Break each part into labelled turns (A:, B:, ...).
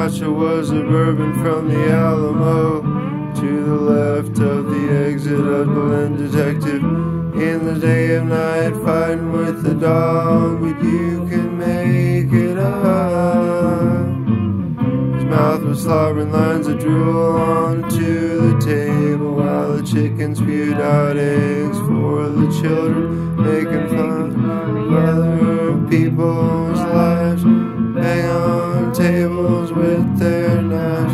A: Camacho was suburban from the Alamo. To the left of the exit of Berlin detective. In the day of night fighting with the dog, but you can make it up. His mouth was slobbering lines of drool onto the table, while the chicken spewed out eggs for the children, making fun of other people's lives. Bang on tables with their knives.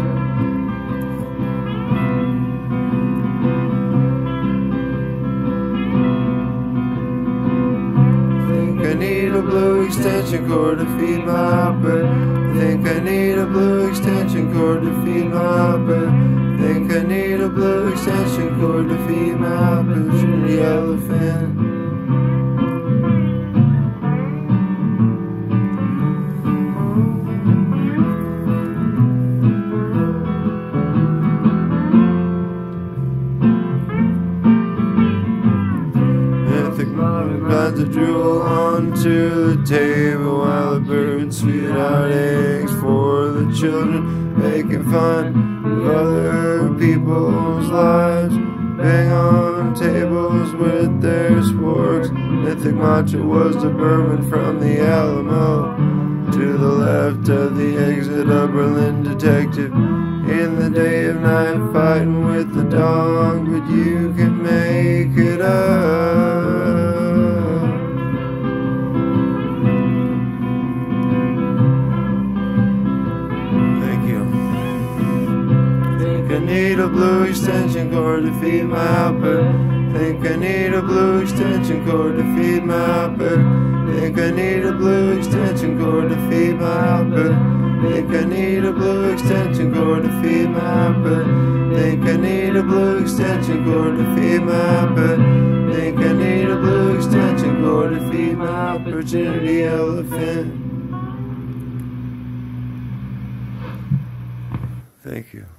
A: I need a blue extension cord to feed my bird. Think I need a blue extension cord to feed my bird. Think I need a blue extension cord to feed my pretty elephant. Got the drool onto the table, while the birds spewed out eggs for the children, making fun of other people's lives. Bang on tables with their sporks. Mythic Macho was suburban from the Alamo. To the left of the exit of Berlin detective. In the day of night fighting with the dog, but you can make it up. I need a blue extension cord to feed my bird. Think I need a blue extension cord to feed my bird. Think I need a blue extension cord to feed my bird. Think I need a blue extension cord to feed my bird. Think I need a blue extension cord to feed my bird. Think I need a blue extension cord to feed my virginity elephant. Thank you.